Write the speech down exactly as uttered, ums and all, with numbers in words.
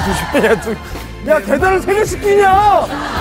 조심해. 야, 두... 야 계단을 세 개 시키냐?